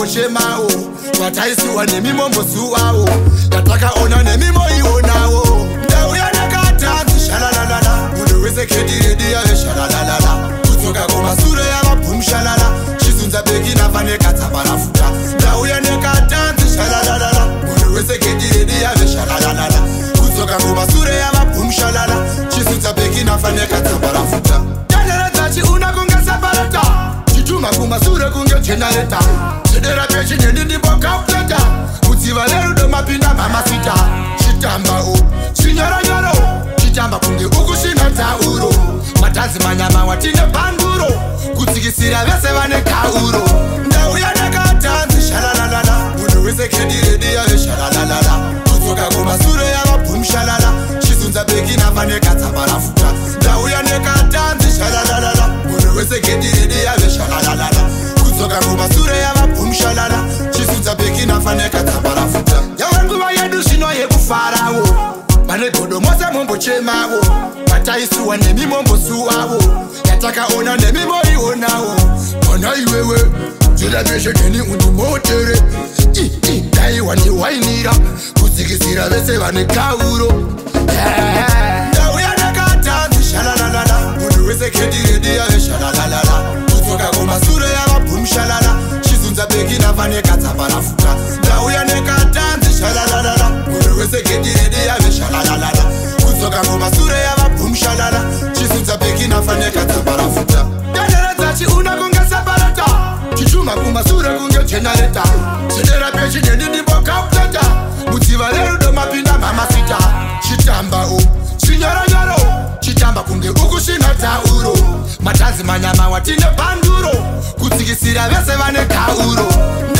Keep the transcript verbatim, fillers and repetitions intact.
chemao wataisiwa nemimombo suwao yatakaona nemimo ionawo Ndauya nekatanzi shalalalala munhu wese kediredi yave shalalalala kudzoka kumasure yavabhum shalala chizunza beki nafanekatsaparafuta Ndauya nekatanzi shalalalala munhu wese kediredi yave shalalalala kudzoka kumasure yavabhum shalala chizunza beki nafanekatsaparafuta Tandaradzachi una kunge separata chituma kumasure kunge generator chedera pechinyendi ndipo calculator kudziva lerudo mapinda mamasita chitambao chinyaranyaro chitamba kunge ukushinga tauro matanzi manyama watine panduro kutsikisira vese vane kauro Ndauya nekatanzi shalalalala munhu wese kediredi yave shalalalala kudzoka kumasure yavabhum shalala chizunza beki nafanekatsaparafuta Ndauya nekatanzi shalalalala munhu wese kediredi yave shalalalala kudzoka kumasure yavabhum shalala chizunza beki nafanekatsaparafuta yava nguva yedu zvino yekufarawo pane godo mose mombochemawo wataisiwa nemimombo suwavo yatakaona nemimo ionawo mana iwewe zvirapesheneni undimotere daiwa niwainira kudzikisira vese vane kauro Ndauya nekatanzi shalalalala munhu wese kediredi yave shalalalala kudzoka kumasure yavabhum shalala chizunza beki nafanekatsaparafuta Ndauya nekatanzi shalalalala munhu wese kediredi yave shalalalala kudzoka kumasure yavabhum shalala chizunza beki nafanekatsaparafuta Tandaradzachi una kunge separata chituma kumasure kunge generator chedera pechinyendi ndipo calculator kudziva lerudo mapinda mamasita chitambao chinyaranyaro chitamba kunge ukushinga tauro matanzi manyama watine panduro kutsikisira vese vane kauro